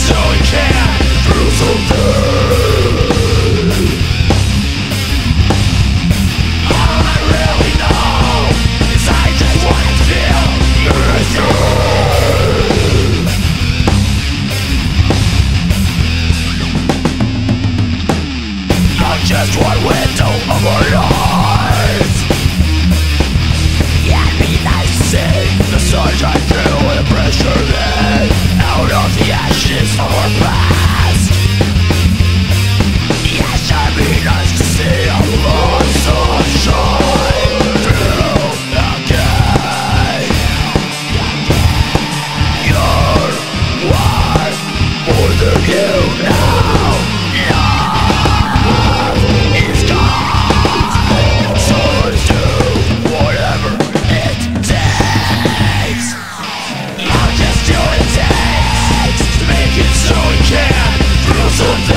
so we can prove something. All I really know is I just want to feel yourself. You're just one window of our lives. Yeah, be nice to see the sunshine through the pressure then out of the ashes of our past. Yeah, sure be nice to see a lot of sunshine through again. You're worth more than you know. Love is gone, so let's do whatever it takes. I'll just do what it takes to make it so we can prove something.